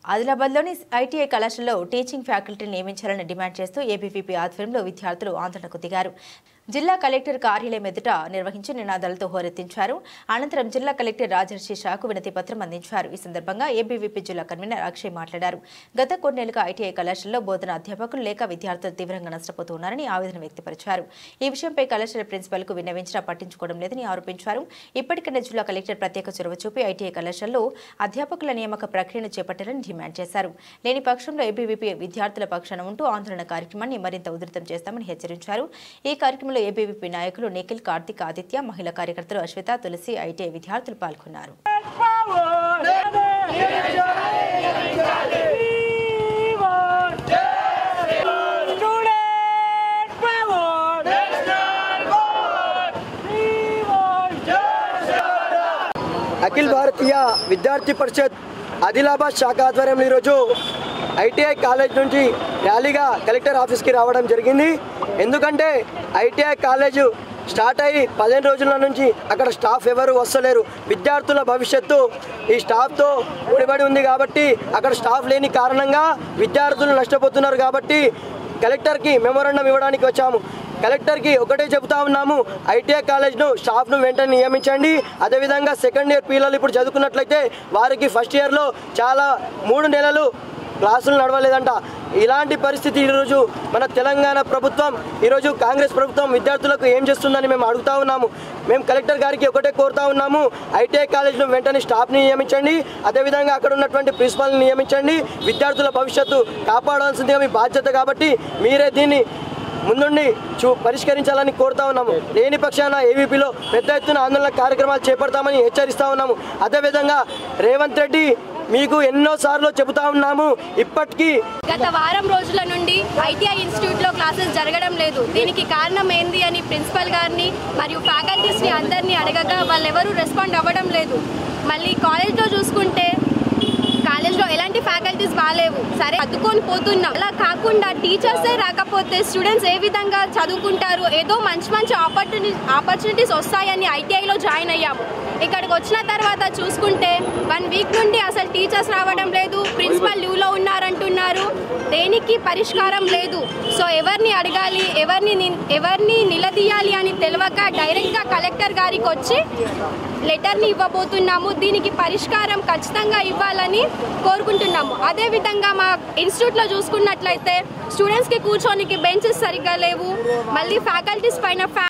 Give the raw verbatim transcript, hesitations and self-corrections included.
ఆదిలాబాద్లోని ITI కళాశాలలో teaching ఫ్యాకల్టీని నియమించాలని డిమాండ్ చేస్తూ ఏబీవీపీ ఆధ్వర్యంలో విద్యార్థులు ఆందోళనకు దిగారు. జిల్లా కలెక్టర్ కార్యాలయం ఎదుట నిర్వహించి నినాదాలతో హోరెత్తించారు. అనంతరం జిల్లా కలెక్టర్ రాజర్షి షాకు వినతి పత్రం అందించారు. ఈ సందర్భంగా ఏబీవీపీ జిల్లా కన్వీనర్ అక్షయ్ మాట్లాడారు. గత కొన్నేళ్లుగా ఐటీఐ కళాశాలలో బోధన అధ్యాపకులు లేక విద్యార్థులు తీవ్రంగా నష్టపోతున్నారని ఆవేదన వ్యక్తపరిచారు. ఈ విషయంపై కళాశాల ప్రిన్సిపల్ కు విన్నవించినా పట్టించుకోవడం లేదని ఆరోపించారు. ఇప్పటికైనా జిల్లా కలెక్టర్ ప్రత్యేక చొరవ చూపి ఐటీఐ కళాశాలలో అధ్యాపకుల నియామక ప్రక్రియను చేపట్టాలని డిమాండ్ చేశారు. లేని పక్షంలో ఏబీవీపీ విద్యార్థుల పక్షాన ఉంటూ ఆందోళన కార్యక్రమాన్ని మరింత ఉధృతం చేస్తామని హెచ్చరించారు. ఈ కార్యక్రమంలో ఏబీవీపీ నాయకులు నిఖిల్, కార్తిక్, ఆదిత్య, మహిళా కార్యకర్తలు అశ్విత, తులసి, ఐటీఐ విద్యార్థులు పాల్గొన్నారు. అఖిల్ భారతీయ విద్యార్థి పరిషత్ ఆదిలాబాద్ శాఖ ఆధ్వర్యంలో ఈరోజు ఐటీఐ కాలేజ్ నుంచి ర్యాలీగా కలెక్టర్ ఆఫీస్కి రావడం జరిగింది. ఎందుకంటే ఐటీఐ కాలేజ్ స్టార్ట్ అయ్యి పదిహేను రోజుల నుంచి అక్కడ స్టాఫ్ ఎవరు వస్తలేరు. విద్యార్థుల భవిష్యత్తు ఈ స్టాఫ్తో ముడిపడి ఉంది కాబట్టి అక్కడ స్టాఫ్ లేని కారణంగా విద్యార్థులు నష్టపోతున్నారు. కాబట్టి కలెక్టర్కి మెమోరాండం ఇవ్వడానికి వచ్చాము. కలెక్టర్కి ఒకటే చెబుతా ఉన్నాము, ఐటీఐ కాలేజ్ను స్టాఫ్ను వెంటనే నియమించండి. అదేవిధంగా సెకండ్ ఇయర్ పిల్లలు ఇప్పుడు చదువుకున్నట్లయితే వారికి ఫస్ట్ ఇయర్లో చాలా మూడు నెలలు క్లాసులు నడవలేదంట. ఇలాంటి పరిస్థితి ఈరోజు మన తెలంగాణ ప్రభుత్వం, ఈరోజు కాంగ్రెస్ ప్రభుత్వం విద్యార్థులకు ఏం చేస్తుందని మేము అడుగుతా ఉన్నాము. మేము కలెక్టర్ గారికి ఒకటే కోరుతా ఉన్నాము, ఐటీఐ కాలేజ్ను వెంటనే స్టాఫ్ని నియమించండి. అదేవిధంగా అక్కడ ఉన్నటువంటి ప్రిన్సిపాల్ని నియమించండి. విద్యార్థుల భవిష్యత్తు కాపాడాల్సిందిగా మీ బాధ్యత కాబట్టి మీరే దీన్ని ముందుండి చూ పరిష్కరించాలని కోరుతా ఉన్నాము. లేని పక్షాన ఏవీపీలో పెద్ద ఎత్తున ఆందోళన కార్యక్రమాలు చేపడతామని హెచ్చరిస్తూ ఉన్నాము. అదేవిధంగా రేవంత్ రెడ్డి మీకు ఎన్నో సార్లు చెబుతా ఉన్నాము, ఇప్పటికీ గత వారం రోజుల నుండి ఐటీఐ ఇన్స్టిట్యూట్లో క్లాసెస్ జరగడం లేదు. దీనికి కారణం ఏంది అని ప్రిన్సిపల్ గారిని మరియు ఫ్యాకల్టీస్ని అందరినీ అడగగా వాళ్ళు ఎవరూ రెస్పాండ్ అవ్వడం లేదు. మళ్ళీ కాలేజ్లో చూసుకుంటే కాలేజ్లో ఎలాంటి ఫ్యాకల్టీస్ బాగాలేవు. సరే అద్దుకొని పోతున్నాం. అలా కాకుండా టీచర్సే రాకపోతే స్టూడెంట్స్ ఏ విధంగా చదువుకుంటారు? ఏదో మంచి మంచి ఆపర్చునిటీ ఆపర్చునిటీస్ వస్తాయని ఐటీఐలో జాయిన్ అయ్యాము. ఇక్కడికి వచ్చిన తర్వాత చూసుకుంటే వన్ వీక్ నుండి అసలు టీచర్స్ రావడం లేదు. ప్రిన్సిపల్ లీవ్లో ఉన్నారంటున్నారు. దేనికి పరిష్కారం లేదు. సో ఎవరిని అడగాలి, ఎవరిని ఎవరిని నిలదీయాలి అని తెలియక డైరెక్ట్గా కలెక్టర్ గారికి వచ్చి లెటర్ని ఇవ్వబోతున్నాము. దీనికి పరిష్కారం ఖచ్చితంగా ఇవ్వాలని కోరుకుంటున్నాము. అదేవిధంగా మా ఇన్స్టిట్యూట్లో చూసుకున్నట్లయితే స్టూడెంట్స్కి కూర్చోనికి బెంచెస్ సరిగ్గా లేవు. మళ్ళీ ఫ్యాకల్టీస్ పైన